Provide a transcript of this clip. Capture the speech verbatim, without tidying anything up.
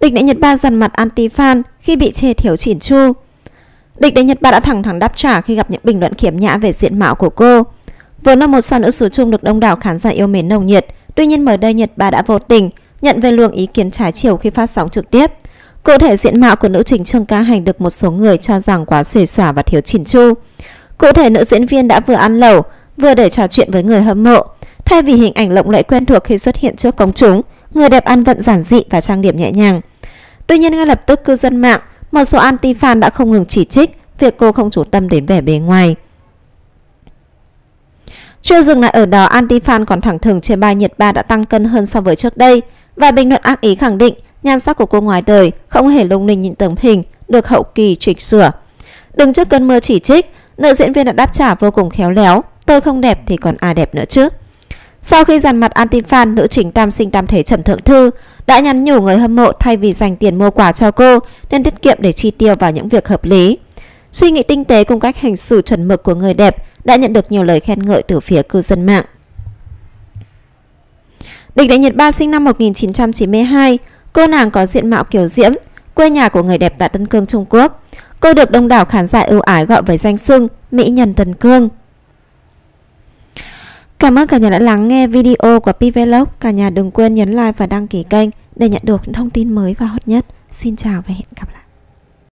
Địch đệ Nhật Ba dằn mặt anti-fan khi bị chê thiếu chỉn chu. Địch đệ Nhật Ba đã thẳng thắn đáp trả khi gặp những bình luận khiếm nhã về diện mạo của cô. Vốn là một sao nữ xứ Trung được đông đảo khán giả yêu mến nồng nhiệt, tuy nhiên mới đây Nhật Ba đã vô tình nhận về luồng ý kiến trái chiều khi phát sóng trực tiếp. Cụ thể, diện mạo của nữ chính Trương Cá Hành được một số người cho rằng quá xuề xòa và thiếu chỉn chu. Cụ thể, nữ diễn viên đã vừa ăn lẩu, vừa để trò chuyện với người hâm mộ. Thay vì hình ảnh lộng lẫy quen thuộc khi xuất hiện trước công chúng, người đẹp ăn vận giản dị và trang điểm nhẹ nhàng. Tuy nhiên, ngay lập tức cư dân mạng, một số anti-fan đã không ngừng chỉ trích việc cô không chú tâm đến vẻ bề ngoài. Chưa dừng lại ở đó, anti-fan còn thẳng thừng chê bai Nhật Ba đã tăng cân hơn so với trước đây và bình luận ác ý khẳng định nhan sắc của cô ngoài đời không hề lung linh như tấm hình được hậu kỳ chỉnh sửa. Đứng trước cơn mưa chỉ trích, nữ diễn viên đã đáp trả vô cùng khéo léo: "Tôi không đẹp thì còn ai đẹp nữa chứ." Sau khi dằn mặt anti-fan, nữ chính tam sinh tam thế Trầm Thượng Thư đã nhắn nhủ người hâm mộ thay vì dành tiền mua quà cho cô nên tiết kiệm để chi tiêu vào những việc hợp lý. Suy nghĩ tinh tế cùng cách hành xử chuẩn mực của người đẹp đã nhận được nhiều lời khen ngợi từ phía cư dân mạng. Địch đệ Nhật Ba sinh năm một nghìn chín trăm chín mươi hai, cô nàng có diện mạo kiều diễm, quê nhà của người đẹp tại Tân Cương, Trung Quốc. Cô được đông đảo khán giả ưu ái gọi với danh xưng mỹ nhân Tân Cương. Cảm ơn cả nhà đã lắng nghe video của Pi Vlog. Cả nhà đừng quên nhấn like và đăng ký kênh để nhận được những thông tin mới và hot nhất. Xin chào và hẹn gặp lại.